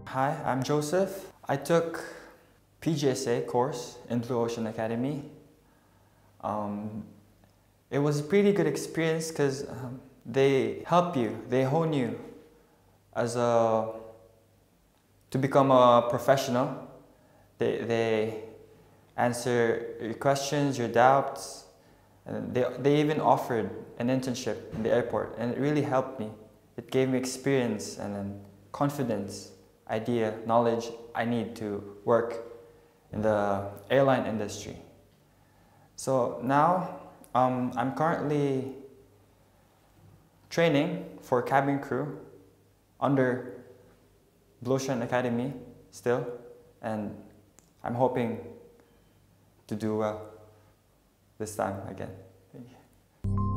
Hi, I'm Joseph. I took PGSA course in Blue Ocean Academy. It was a pretty good experience because they help you, they hone you to become a professional. They answer your questions, your doubts, and they even offered an internship in the airport, and it really helped me. It gave me experience and then confidence, idea, knowledge I need to work in the airline industry. So now I'm currently training for cabin crew under Blue Ocean Academy still, and I'm hoping to do well this time again. Thank you.